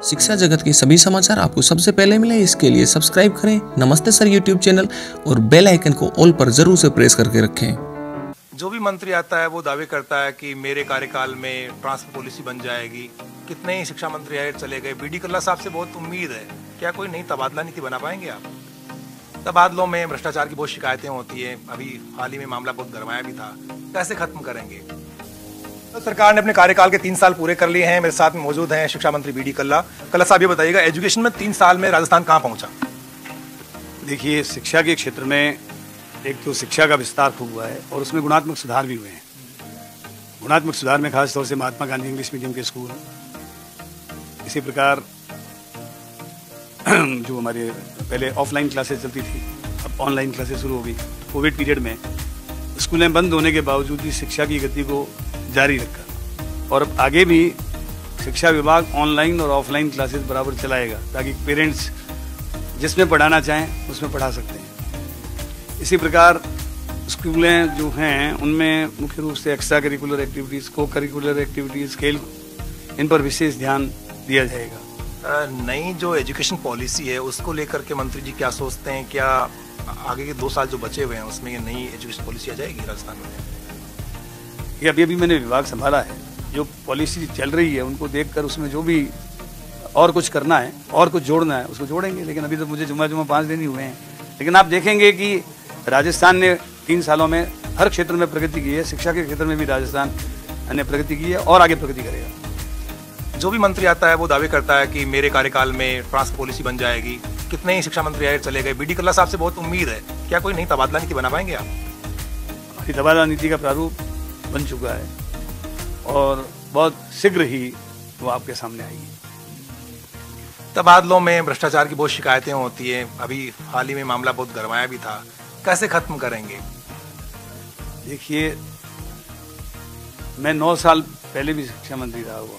शिक्षा जगत के सभी समाचार आपको सबसे पहले मिले, इसके लिए सब्सक्राइब करें नमस्ते सर यूट्यूब चैनल और बेल आइकन को ऑल पर जरूर से प्रेस करके रखें। जो भी मंत्री आता है वो दावे करता है कि मेरे कार्यकाल में ट्रांसफर पॉलिसी बन जाएगी। कितने ही शिक्षा मंत्री आए चले गए। बीडी कल्ला साहब से बहुत उम्मीद है, क्या कोई नई तबादला नीति बना पाएंगे आप? तबादलों में भ्रष्टाचार की बहुत शिकायतें होती है, अभी हाल ही में मामला बहुत गरमाया भी था, कैसे खत्म करेंगे? तो सरकार ने अपने कार्यकाल के 3 साल पूरे कर लिए हैं। मेरे साथ में मौजूद हैं शिक्षा मंत्री बीडी कल्ला। कल्ला साहब, ये बताइएगा, एजुकेशन में 3 साल में राजस्थान कहाँ पहुंचा? देखिए, शिक्षा के क्षेत्र में एक तो शिक्षा का विस्तार खूब हुआ है और उसमें गुणात्मक सुधार भी हुए हैं। गुणात्मक सुधार में खास तौर से महात्मा गांधी इंग्लिश मीडियम के स्कूल, इसी प्रकार जो हमारे पहले ऑफलाइन क्लासेस चलती थी, अब ऑनलाइन क्लासेस शुरू हो गई। कोविड पीरियड में स्कूलें बंद होने के बावजूद भी शिक्षा की गति को जारी रखा और अब आगे भी शिक्षा विभाग ऑनलाइन और ऑफलाइन क्लासेस बराबर चलाएगा ताकि पेरेंट्स जिसमें पढ़ाना चाहें उसमें पढ़ा सकते हैं। इसी प्रकार स्कूलें जो हैं उनमें मुख्य रूप से extra curricular activities, cocurricular activities, खेल, इन पर विशेष ध्यान दिया जाएगा। नई जो एजुकेशन पॉलिसी है उसको लेकर के मंत्री जी क्या सोचते हैं? क्या आगे के 2 साल जो बचे हुए हैं उसमें ये नई एजुकेशन पॉलिसी आ जाएगी राजस्थान में? ये अभी मैंने विभाग संभाला है, जो पॉलिसी चल रही है उनको देखकर उसमें जो भी और कुछ करना है और कुछ जोड़ना है उसको जोड़ेंगे। लेकिन अभी तो मुझे जुम्मा 5 दिन ही हुए हैं। लेकिन आप देखेंगे कि राजस्थान ने 3 सालों में हर क्षेत्र में प्रगति की है। शिक्षा के क्षेत्र में भी राजस्थान ने प्रगति की है और आगे प्रगति करेगा। जो भी मंत्री आता है वो दावे करता है कि मेरे कार्यकाल में ट्रांसफर पॉलिसी बन जाएगी। कितने ही शिक्षा मंत्री आए चले गए। बीडी कल्ला साहब से बहुत उम्मीद है, क्या कोई नई तबादला नीति बना पाएंगे आप? हमारी तबादला नीति का प्रारूप बन चुका है और बहुत शीघ्र ही वो आपके सामने आएगी। तबादलों में भ्रष्टाचार की बहुत शिकायतें होती है, अभी हाल ही में मामला बहुत गरमाया भी था, कैसे खत्म करेंगे? देखिए, मैं 9 साल पहले भी शिक्षा मंत्री रहा हुआ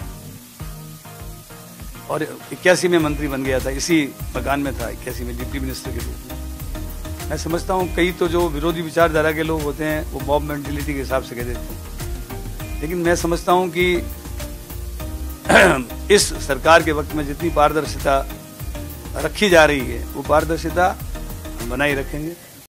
और 81 में मंत्री बन गया था। इसी मकान में था 81 में डिप्टी मिनिस्टर के रूप में। मैं समझता हूँ कई तो जो विरोधी विचारधारा के लोग होते हैं वो मॉब मेंटेलिटी के हिसाब से कह देते हैं, लेकिन मैं समझता हूँ कि इस सरकार के वक्त में जितनी पारदर्शिता रखी जा रही है वो पारदर्शिता हम बनाए रखेंगे।